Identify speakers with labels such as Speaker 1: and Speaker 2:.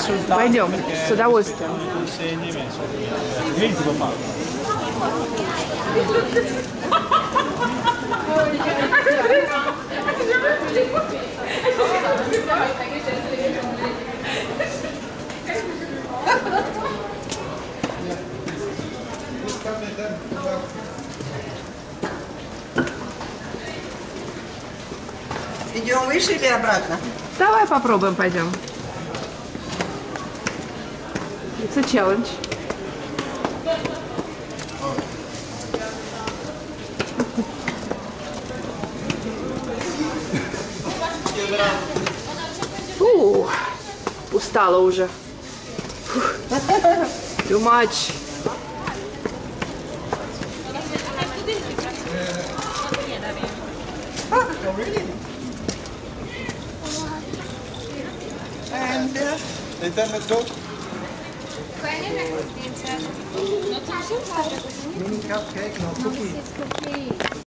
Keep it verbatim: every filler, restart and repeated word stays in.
Speaker 1: Пойдем, с удовольствием.
Speaker 2: Видите, папа?
Speaker 3: Идем выше или обратно?
Speaker 1: Давай попробуем, пойдем. It's a challenge. Фу, устала уже. Фух. Too much.
Speaker 3: Oh, really? And uh,
Speaker 2: Then let's go.
Speaker 3: mini cupcake, no cookie.